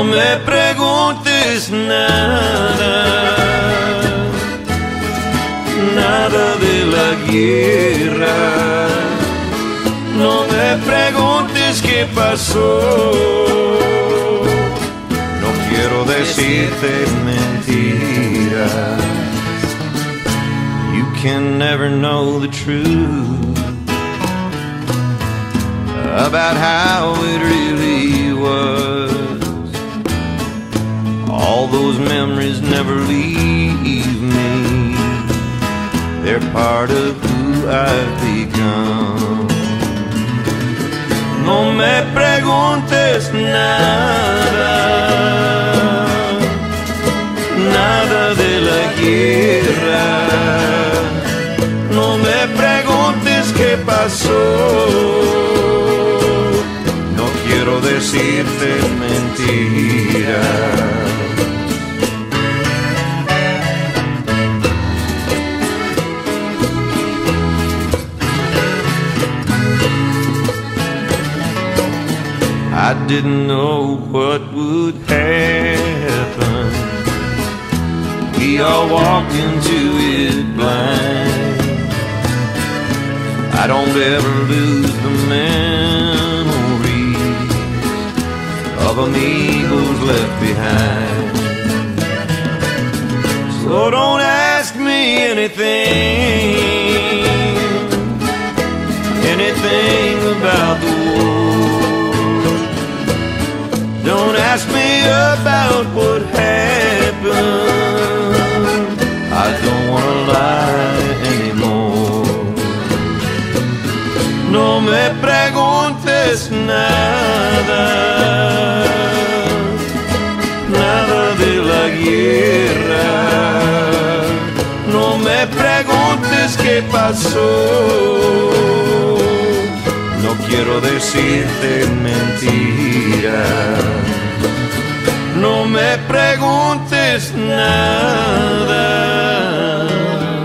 me preguntes nada, nada de la guerra. No me preguntes qué pasó. No quiero decirte mentiras. You can never know the truth about how it really was. All those memories never leave me. They're part of who I've become. No me preguntes nada, nada de la guerra. No me preguntes qué pasó. No quiero decirte mentiras. I didn't know what would happen. We all walked into it blind. I don't ever lose the memories of amigos left behind. So don't ask me anything about the war. Don't ask me about what happened. I don't want to lie anymore. No me preguntes nada, nada de la guerra. No me preguntes qué pasó. No quiero decirte mentiras. No me preguntes nada.